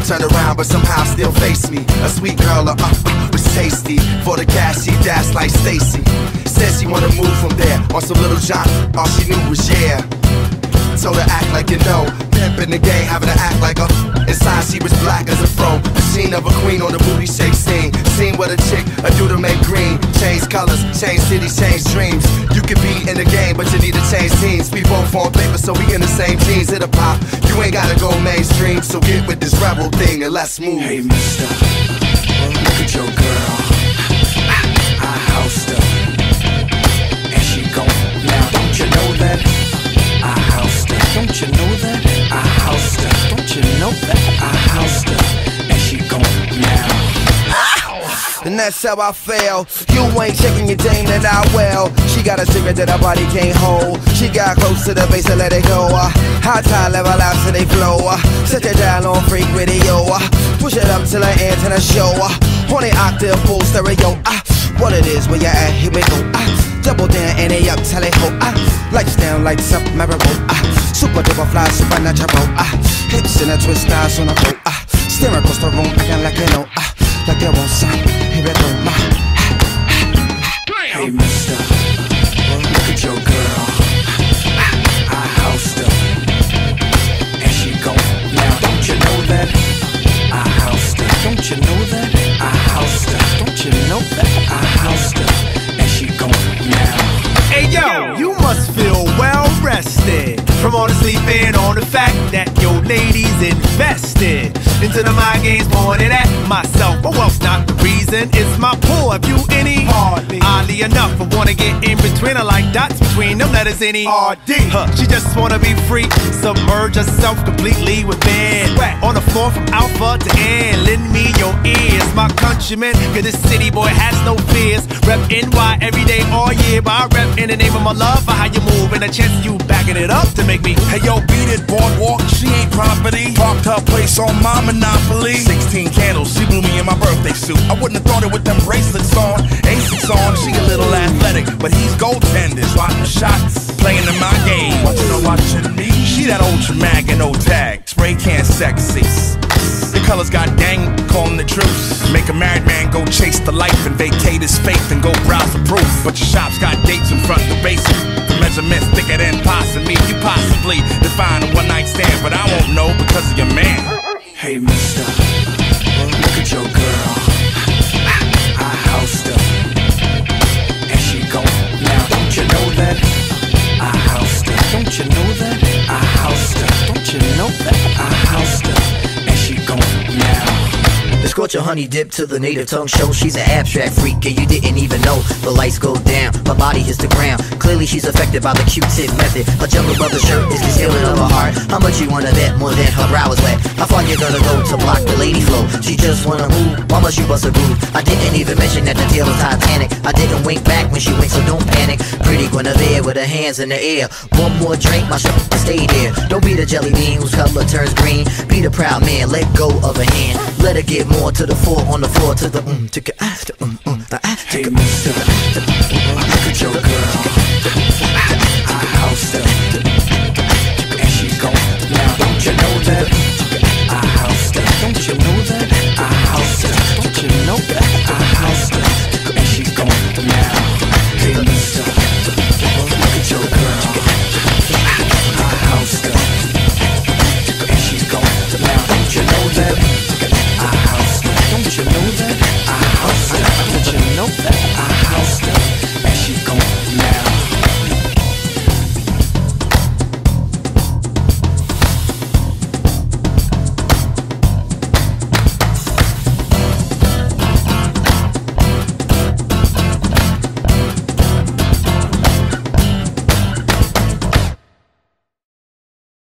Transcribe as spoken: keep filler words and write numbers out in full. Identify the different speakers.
Speaker 1: Turn around, but somehow still face me. A sweet girl, uh, uh, was tasty. For the gas, she dashed like Stacy. Said she wanna move from there on some Little John. All she knew was yeah. Told her act like you know. Pimp in the game, having to act like a. Inside she was black as a fro. Machine of a queen on the booty shake scene. Scene with a chick, a dude to make green. Change colors, change cities, change dreams. You could be in the game, but you need to change teams. We both on paper, so we in the same jeans. Hit a pop, you ain't gotta go mainstream. So get with this rebel thing and let's move.
Speaker 2: Hey mister, look at your girl. I housed her, and she gone. Now don't you know that? I housed her. Don't you know that? I housed her. Don't you know that? I housed her, and she gone now.
Speaker 1: And that's how I feel. You ain't checking your dame that I will. She got a secret that her body can't hold. She got close to the base and let it go. uh, High tide level out to they flow. uh, Set it down on freak radio. uh, Push it up till the antenna show. uh, On the octave full stereo. uh, What it is, where you at, here we go. uh, Double down and they up, tell it ho. uh, Lights down, lights up, memorable. uh, Super duper fly, supernatural. uh, Hips in a twist, stars on a boat. uh, Steering across the room, acting like you know. uh, Like they want some, here we go. uh,
Speaker 2: Hey mister, look at your girl. I housed her, and she gone. Now don't you know that? I housed her. Don't you know that? I housed her. Don't you know that? I housed her, and she gone now.
Speaker 3: Hey yo, you must feel well rested from all the sleeping on the fact that your lady's invested into the mind games, pointing at myself. But wealth's not the reason, it's my pull. Have you any? Hardly. Oddly enough, I wanna get in between her like dots between them letters. Any? R D. Huh. She just wanna be free, submerge herself completely within. Sweat on the floor from alpha to end. Lend me your ears, my countrymen, cause this city boy has no fears. Rep N Y every day, all year, but I rep in the name of my love for how you move and a chance of you backing it up to make me.
Speaker 4: Hey yo, beat it, boardwalk, she ain't property. Parked her place on my monopoly. Sixteen candles, she blew me in my birthday suit. I wouldn't have thought it with them bracelets on. Asics on, she a little athletic, but he's goaltender, swatting shots, playing in my game. Watching her watching me. She that ultra mag and no tag, spray can sexy. The colors got dang, calling the truth. Make a married man go chase the life and vacate his faith and go browse the proof. But your shop's got dates in front, the basic. The measurements thicker than possibly. You possibly define a one night stand, but I won't know because of your man.
Speaker 2: Hey mister, look at your girl. I housed her, and she gone. Now don't you know that? I housed her. Don't you know that? I housed her. Don't you know that? I housed her, and she gone now.
Speaker 5: Escort your honey dip to the native tongue show. She's an abstract freak and you didn't even know. The lights go down, her body hits the ground. Clearly she's affected by the Q-tip method. Her jungle brother shirt is concealing of her heart. How much you wanna bet more than her brow is wet? How far you gonna go to block the lady flow? She just wanna move, why must you bust a groove? I didn't even mention that the tail is Titanic. I didn't wink back when she winked, so don't panic. Pretty Guinevere with her hands in the air. One more drink, my shirt will stay there. Don't be the jelly bean whose color turns green. Be the proud man, let go of her hand. Let her get more to the floor, on the floor, to the mm, to the ah, to mm, mm, the ah,
Speaker 2: hey mister, look at your girl. I housed her, and she gone. Now don't you know that? I housed her. Don't you know that? I housed her. Don't you know that? I housed her, and she gone now. Hey mister, look at your girl. I housed her, and she's gone. Now don't you know that? I housed her. Don't you know that? I housed her. Don't you know that? I housed her.